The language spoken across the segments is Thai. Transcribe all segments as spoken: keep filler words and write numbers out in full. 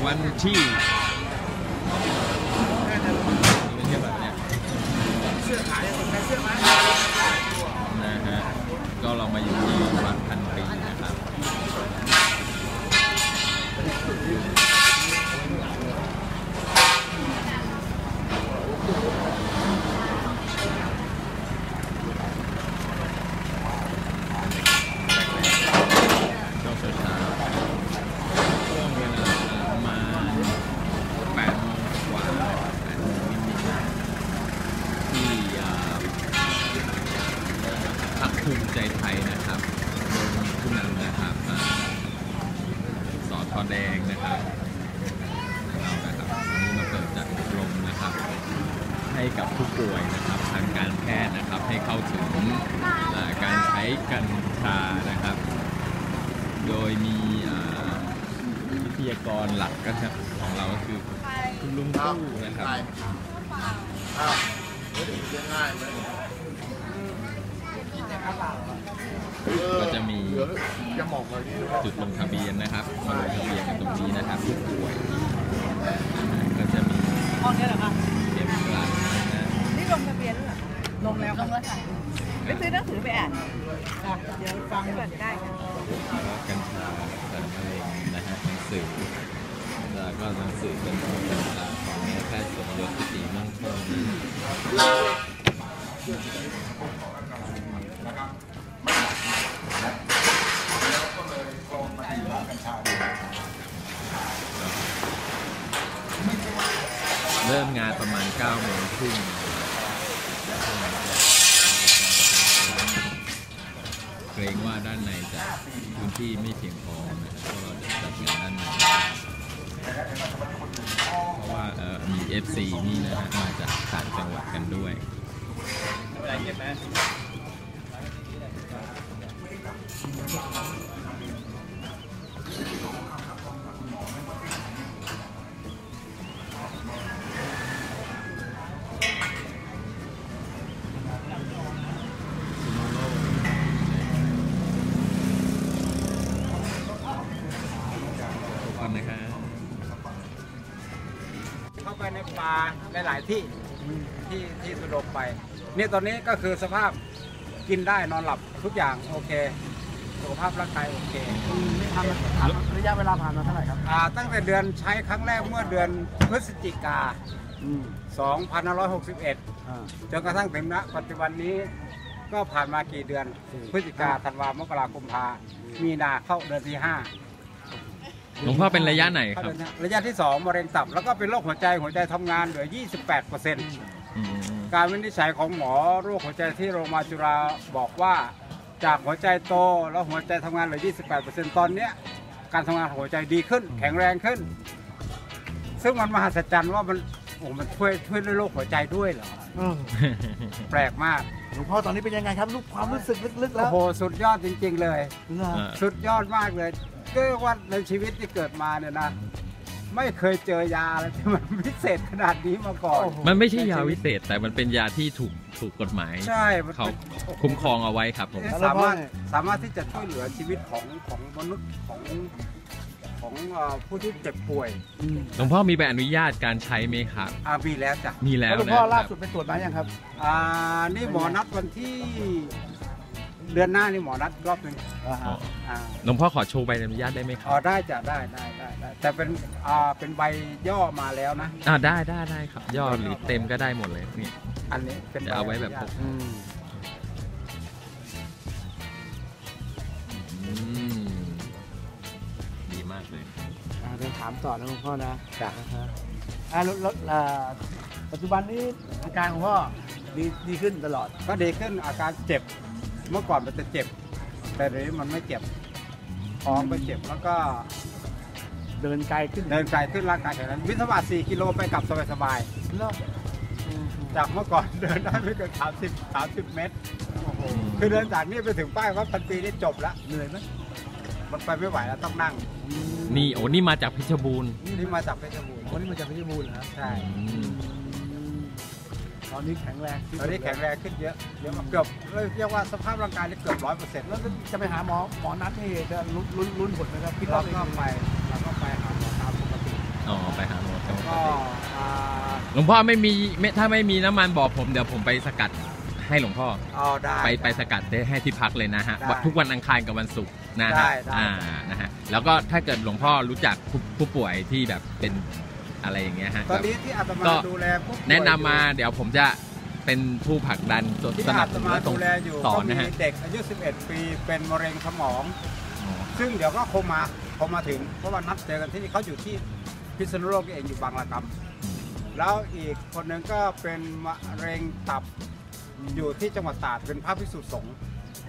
วันที่เป็นเที่ยวแบบเนี้ยเสื้อขายคนใช้เสื้อไหมนะฮะก็เรามาอยู่ที่วัดพันปีนะครับภูมิใจไทยนะครับผู้นำนะครับสอทอแดงนะครับเรานะครับวันนี้มาเปิดจัดอบรมนะครับให้กับผู้ป่วยนะครับทางการแพทย์นะครับให้เข้าถึงการใช้กัญชานะครับโดยมีวิทยากรหลักก็ของเราก็คือคุณลุงตู้นะครับก็จะมีจุดลงทะเบียนนะครับมาลงทะเบียนกันตรงนี้นะครับผู้ป่วยก็จะมีห้องนี้เหรอคะเก็บหลักนะนี่ลงทะเบียนหรือเปล่าลงแล้วลงแล้วค่ะไม่ซื้อหนังสือไปอ่านเดี๋ยวฟังเปิดได้ค่ะกัญชากัญชาเองนะฮะหนังสือแล้วก็หนังสือเป็นของกัญชาของนายแพทย์สมยศศรีมั่งคงเริ่มงานประมาณเก้าโมงครึ่งเกรงว่าด้านในจะพื้นที่ไม่เพียงพอนะครับเพราะเราจะจัดงานด้านในเพราะว่ามี เอฟ ซี นี่นะฮะมาจากต่างจังหวัดกันด้วยเข้าไปในป่าหลายๆที่ที่ที่สะดวกไปนี่ตอนนี้ก็คือสภาพกินได้นอนหลับทุกอย่างโอเคสุขภาพร่างกายโอเคนี่ทำระยะเวลาผ่านมาเท่าไหร่ครับตั้งแต่เดือนใช้ครั้งแรกเมื่อเดือนพฤศจิกาสองพันห้าร้อยหกสิบเอ็ดจนกระทั่งถึงณปัจจุบันนี้ก็ผ่านมากี่เดือนพฤศจิกาธันวามกราคมพามีนาเข้าเดือนที่ห้าหลวงพ่อเป็นระยะไหนครับระยะที่สองมะเร็งตับแล้วก็เป็นโรคหัวใจหัวใจทำงานเหลือ ยี่สิบแปดเปอร์เซ็นต์ การวินิจฉัยของหมอโรคหัวใจที่โรงพยาบาลจุฬาบอกว่าจากหัวใจโตแล้วหัวใจทำงานเหลือ ยี่สิบแปดเปอร์เซ็นต์ ตอนนี้การทำงานของหัวใจดีขึ้นแข็งแรงขึ้นซึ่งมันมหัศจรรย์ว่ามันโอ้มันช่วยช่วยในโรคหัวใจด้วยเหรอแปลกมากหลวงพ่อตอนนี้เป็นยังไงครับลูกความรู้สึกลึกๆแล้วโอ้โหสุดยอดจริงๆเลยสุดยอดมากเลยก็ว่าในชีวิตที่เกิดมาเนี่ยนะไม่เคยเจอยาอะไรที่มันพิเศษขนาดนี้มาก่อนมันไม่ใช่ยาวิเศษแต่มันเป็นยาที่ถูกถูกกฎหมายใช่เขาคุ้มครองเอาไว้ครับผมสามารถสามารถที่จะช่วยเหลือชีวิตของของมนุษย์ของของผู้ที่เจ็บป่วยหลวงพ่อมีใบอนุญาตการใช้ไหมครับอ่ามีแล้วจ้ะมีแล้วหลวงพ่อล่าสุดไปตรวจมายังครับอ่านี่หมอนัดวันที่เดือนหน้านี่หมอนัดรอบหนึ่งหลวงพ่อขอโชว์ใบอนุญาตได้ไหมครับอ๋อได้จ้ะได้ได้ได้แต่เป็นอ่าเป็นใบย่อมาแล้วนะอ่าได้ได้ได้ครับย่อหรือเต็มก็ได้หมดเลยนี่อันนี้เป็นจะเอาไว้แบบพกดีมากเลยเดี๋ยวถามต่อนะหลวงพ่อนะจ้ะอ่าแล้วปัจจุบันนี้อาการของพ่อดีดีขึ้นตลอดก็ดีขึ้นอาการเจ็บเมื่อก่อนมันจะเจ็บแต่เดี๋ยวนี้มันไม่เจ็บท้องไม่เจ็บแล้วก็เดินไกลขึ้นเดินไกลขึ้นร่างกายแข็งแรงวิ่งสวัสดิ์สี่กิโลไปกลับสบายๆแล้วจากเมื่อก่อนเดินได้ไม่เกินสามสิบสามสิบเมตรคือเดินจากนี้ไปถึงป้ายวัดพันปีนี่จบแล้วเหนื่อยไหมมันไปไม่ไหวแล้วต้องนั่งนี่โอ้นี่มาจากเพชรบูรณ์นี่มาจากเพชรบูรณ์โอ้นี่มาจากเพชรบูรณ์นะใช่ตอนนี้แข็งแรงตอนนี้แข็งแรงขึ้นเยอะเยอะเกือบเรียกว่าสภาพร่างกายนี่เกือบร้อยเปอร์เซ็นต์แล้วจะไปหาหมอหมอนัดนี่จะลุ้นลุ้นผลไหมครับเราก็ไปเราก็ไปหาหมอตามปกติอ๋อไปหาหมอก็อ่าหลวงพ่อไม่มีไม่ถ้าไม่มีน้ำมันบอกผมเดี๋ยวผมไปสกัดให้หลวงพ่อเอาได้ไปไปสกัดได้ให้ที่พักเลยนะฮะได้ทุกวันอังคารกับวันศุกร์นะได้ฮะได้อ่านะฮะแล้วก็ถ้าเกิดหลวงพ่อรู้จักผู้ผู้ป่วยที่แบบเป็นอะไรอย่างเงี้ยฮะตอนนี้ที่อาตมาก็ดูแลผู้ป่วยแนะนำมาเดี๋ยวผมจะเป็นผู้ผลักดันที่สนัอาบตสนุนมาและส่ดูงแลอยู่สอก็นมีนะฮะเด็กอายุสิบเอ็ดปีเป็นมะเร็งสมองอ๋อซึ่งเดี๋ยวก็คงมาคงมาถึงเพราะว่านัดเจอกันที่นี่เขาอยู่ที่พิษณุโลกเองอยู่บางระกำแล้วอีกคนหนึ่งก็เป็นมะเร็งตับอยู่ที่จังหวัดตราดเป็นพระภิกษุสงฆ์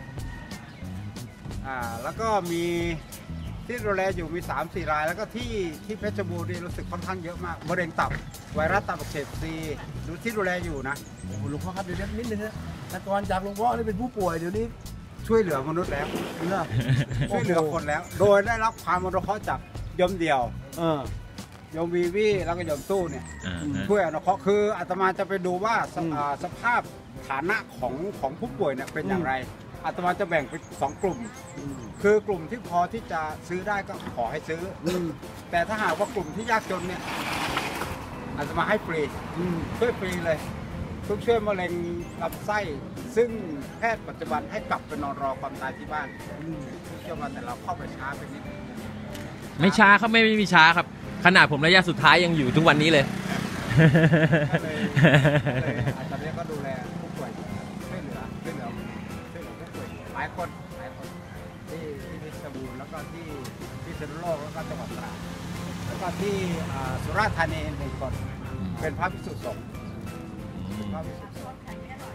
อ่าแล้วก็มีที่ดูแลอยู่มี สามสี่ ราย แล้วก็ที่ที่เพชรบูรณ์นี่รู้สึกค่อนข้างเยอะมากมะเร็งตับไวรัสตับอักเสบซีดูที่ดูแลอยู่นะโอ้โหหลวงพ่อครับเดี๋ยวนิดนึงนะแต่ก่อนจากหลวงพ่อนี่เป็นผู้ป่วยเดี๋ยวนี้ช่วยเหลือมนุษย์แล้วเลิกช่วยเหลือคนแล้ว โดยได้รับความอนุเคราะห์จากโยมเดี่ยวเออโยมวีวีแล้วก็โยมตู้เนี่ยอ่าฮะช่วยอนุเคราะห์คืออาตมาจะไปดูว่าสอืมอ่าสภาพฐานะของของผู้ป่วยเนี่ยเป็นอย่างไรอาตมาจะแบ่งเป็นสองกลุ่มอืมคือกลุ่มที่พอที่จะซื้อได้ก็ขอให้ซื้ออืมแต่ถ้าหากว่ากลุ่มที่ยากจนเนี่ยอาตมาให้ฟรีอืมช่วยฟรีเลยทุกช่วยมะเร็งลำไส้ ซึ่งแพทย์ปัจจุบันให้กลับไปนอนรอความตายที่บ้านอืมทุกเชื่อมาแต่เราเข้าไปช้าไปนิดไม่ช้าครับไม่ไม่มีช้าครับ ขนาดผมระยะสุดท้ายยังอยู่ทุกวันนี้เลยก็เลยก็เลยอาจารย์ก็ดูแลผู้ป่วยช่วยเหลือช่วยเหลือช่วยเหลือผู้ป่วยหลายคนหลายคนที่ที่เพชรบูรณ์แล้วก็ที่ที่พิษณุโลกแล้วก็จังหวัดตราดแล้วก็ที่อ่าสุราษฎร์ธานีหนึ่งคนเป็นพระภิกษุสงฆ์เป็นพระภิกษุสงฆ์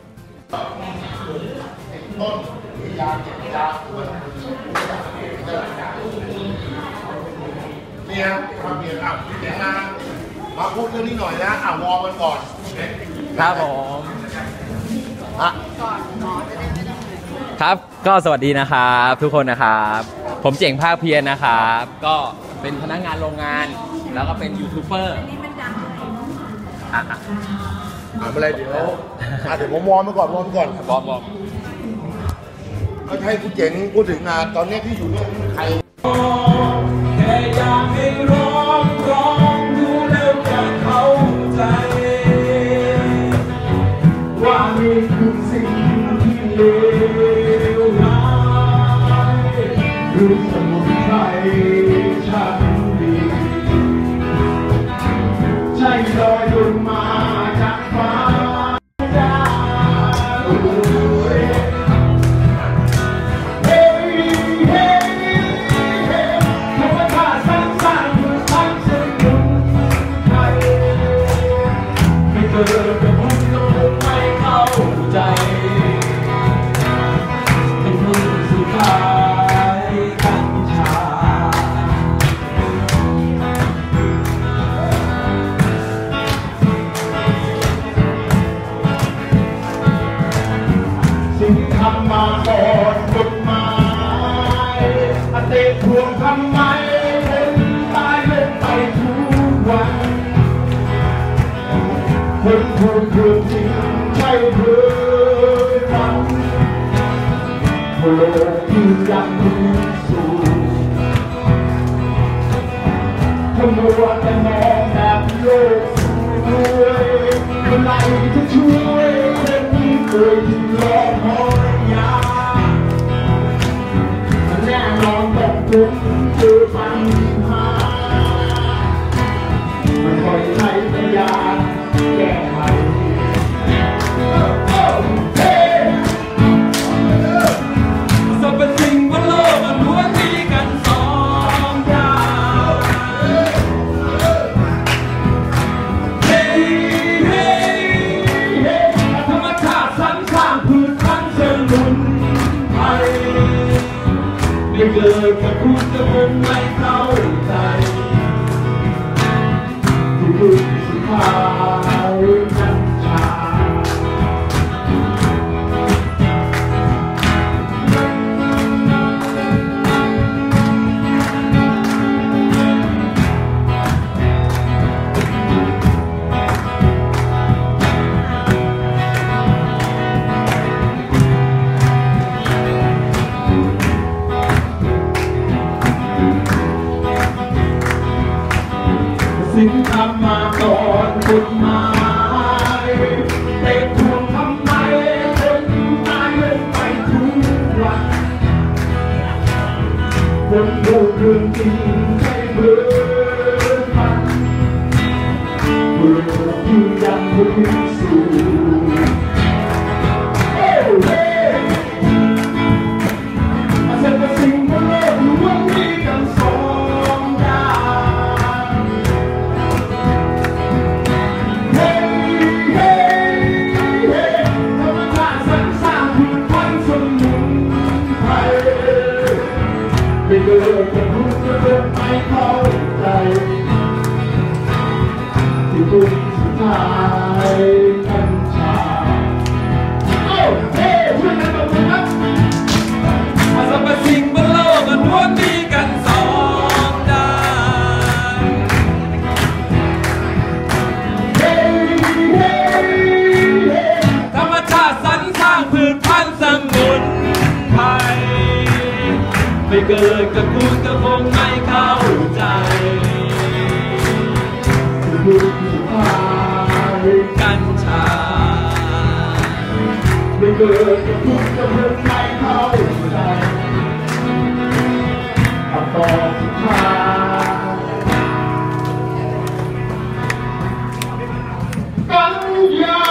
เนี่ยความเปลี่ยนอ่ะเดี๋ยวมามาพูดเรื่องนี้หน่อยนะอ่ะวอร์มกันก่อนครับผมอ่ะครับก็สวัสดีนะครับทุกคนนะครับ ผมเจ๋งภาคเพียรนะครับ ก็เป็นพนักงานโรงงาน แล้วก็เป็นยูทูบเบอร์อ่ะอ่ะไม่เป็นไรเดี๋ยวอ่ะเดี๋ยวผมวอร์มไปก่อนวอร์มไปก่อนบอมบอมก็ให้คุณเจ๋งพูดถึงงานตอนนี้ที่อยู่เนี่ยใครแค่อยากให้ร้องร้องดูแล้วจะเข้าใจ ว่านี่คือสิ่งที่เลวร้ายหรือสมุนไพรชั้นดีใจลอยลงมาจากฟ้าได้เฮ้ยเฮ้ยเฮ้ยธรรมชาติสร้างสรรค์ทั้งสนุนไทยไม่เกิดกับผมก็คงไม่เข้าใจเป็นมือสุดท้ายกัญชาสิ่งทำมาก่อนกฎหมายอเตะทวงทำไมเป็นตายเล่นไปทุกวันคนพูดเรื่องจริงใช่เพื่อฝันโลกที่ยังมีสู่ขมัวแต่มองแบบโลกสวยเมื่อไหร่จะช่วยคนที่เคยที่รอคอยยาแน่นอนต้องทุกเจอปัญหาไม่ค่อยใช้ปัญญาแก้ไขสรรพสิ่งบนโลกมันล้วนมีกันสองอย่างเฮ้ยเฮ้ยเฮ้ยธรรมชาติสรรสร้างพืชพันธุ์สมุนไพรไม่เกิดกับคุณจะคงไม่เข้าใจที่คุณสุดท้ายกัญชาสคนดูเรื่องจริงให้เบื่อมันเบื่อยืนยันบริสุทธิ์โอ้เฮ้อาเสร็จแต่สิ่งบนโลกล้วนมีกันสองอย่างเฮ้เฮ้เฮ้ธรรมชาติสรรสร้างพืชพันธุ์สมุนไพรไม่เกิดจะรู้จะเกิดไม่เข้าใจที่บุญสุดท้ายกัญชาโอ้เฮ้ช่วยกันตบมือครับสรรพสิ่งบนโลกมันล้วนมีกันสองด้านเฮ้เฮ้เฮ้ธรรมชาติสรรสร้างพืชพันธุ์สมุนไพรไม่เกิดกับคุณก็คงไม่เข้าใจบุญสุดท้ายกัญชาไม่เกิดกับคุณก็คงไม่เข้าใจคำตอบสุดท้ายกัญชา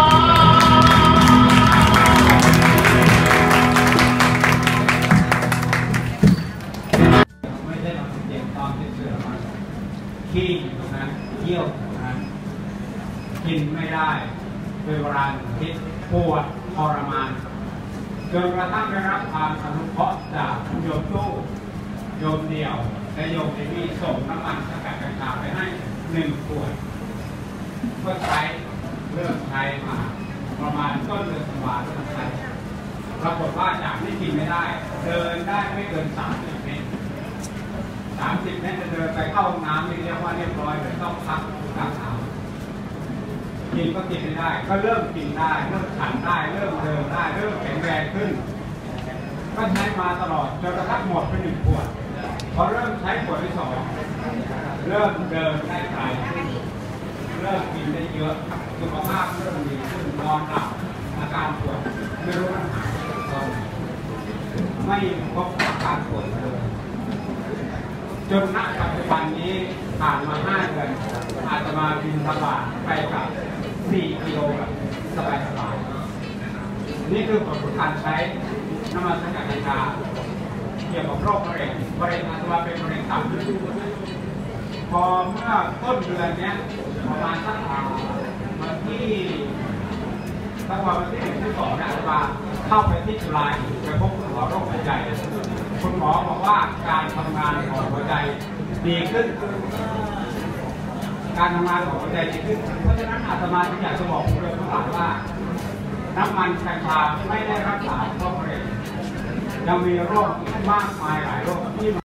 ไม่ได้เราเจ็บตอนที่เสือมันขี้อยู่ตรงนั้นเยี่ยวอยู่ตรงนั้นกินไม่ได้เป็นเวลาหนึ่งอาทิตย์ปวดทรมานจนกระทั่งได้รับความอนุเคราะห์จากโยมตู้โยมเดี่ยวและโยมเอมี่ส่งน้ำมันสกัดกัญชาไปให้หนึ่งขวดเพื่อใช้เริ่มใช้มาประมาณต้นเดือนธันวาคมใช้ปรากฏว่าจากที่กินไม่ได้เดินได้ไม่เกินสามสิบเมตรสามสิบเมตรจะเดินไปเข้าห้องน้ำนี่เรียกว่าเรียบร้อยเลยต้องพักกลางน้ำกินก็กินไม่ได้ก็เริ่มกินได้เริ่มฉันได้เริ่มเดินได้เริ่มแข็งแรงขึ้นก็ใช้มาตลอดจนกระทั่งหมดไปหนึ่งขวดพอเริ่มใช้ขวดที่สองเริ่มเดินได้ไกลขึ้นเริ่มกินได้เยอะสุขภาพเริ่มดีขึ้นนอนหลับอาการปวดไม่รู้มันหายไปตรงไม่พบอาการปวดเลยจนณปัจจุบันนี้ผ่านมาห้าเดือนอาจจะมาบินทบาทไปกับสี่กิโลแบบสบายๆนี่คือผลของการใช้น้ำมันสกัดกัญชาเกี่ยวกับโรคมะเร็งมะเร็งอาจจะมาเป็นมะเร็งตับพอเมื่อต้นเดือนนี้ประมาณสักวันที่ตั้งวันที่หนึ่งที่สองนะอาจารย์เข้าไปที่จุฬาไปพบคุณหมอโรคหัวใจคุณหมอบอกว่าการทำงานของหัวใจดีขึ้นการทำงานของหัวใจดีขึ้นเพราะฉะนั้นอาตมาอยากจะบอกคุณเลยทั้งหลายว่าน้ำมันกัญชาไม่ได้รักษาโรคมะเร็งยังมีโรคมากมายหลายโรคที่